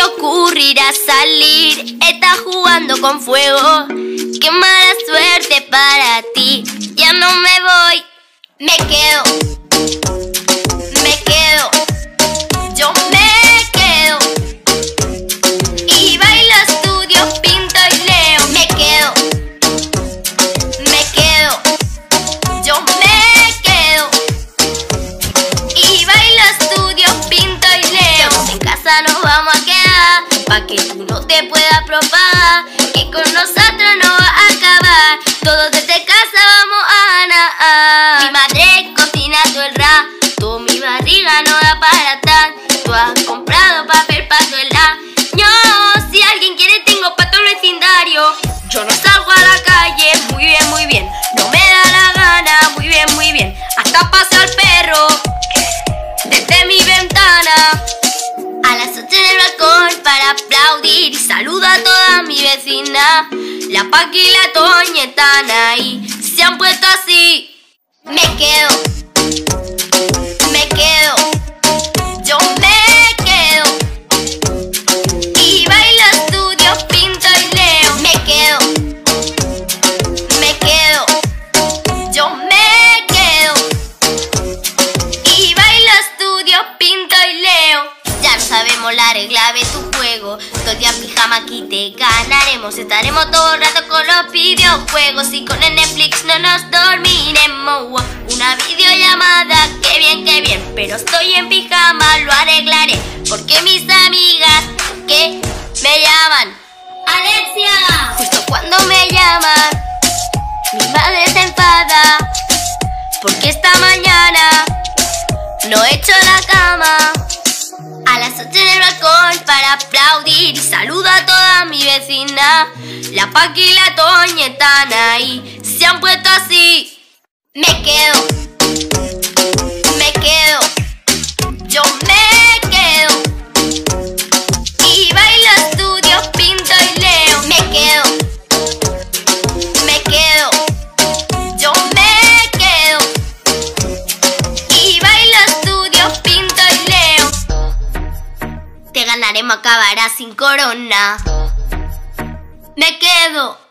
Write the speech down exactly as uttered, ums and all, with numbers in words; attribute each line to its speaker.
Speaker 1: ocurrirá salir. Estás jugando con fuego. Qué mala suerte para ti. Ya no me voy. Me quedo. Me quedo. Yo me quedo. Y bailo, estudio, pinto y leo. Me quedo. Me quedo. Yo me quedo. Y bailo, estudio, pinto y leo. En casa nos vamos a quedar, pa' que tú no te puedas propagar, que con nosotros no va a acabar. Todos desde casa vamos a nadar. Mi madre cocina todo el rato, mi barriga no da para tanto. Has comprado papel para todo el año. Si alguien quiere tengo pa' todo el vecindario. Yo no salgo a la calle, muy bien, muy bien. No me da la gana, muy bien, muy bien. Hasta pasa el perro desde mi ventana. A las ocho en el balcón para aplaudir y saludo a toda mi vecina. La Paqui y la Toña están ahí, se han puesto así. Me quedo. Me quedo. Yo me quedo. Y bailo, estudio, pinto y leo. Me quedo. Me quedo. Yo me quedo. Y bailo, estudio, pinto y leo. Ya no sabemos la regla de tu juego. Todo el día en pijama aquí te ganaremos. Estaremos todo el rato con los videojuegos y con el Netflix no nos dormiremos. Una videollamada, qué bien, qué bien. Pero estoy en pijama, lo arreglaré. Porque mis amigas que me llaman Alexia, justo cuando me llaman, mi madre se enfada porque esta mañana no he hecho la cama. A las ocho en el balcón para aplaudir y saludo a toda mi vecina. La Paqui y la Toña están ahí, se han puesto así. Me quedo. Me quedo. Yo me quedo. Y bailo, estudio, pinto y leo. Me quedo. Me quedo. Yo me quedo. Y bailo, estudio, pinto y leo. Te ganaremos, acabarás sin corona. Me quedo.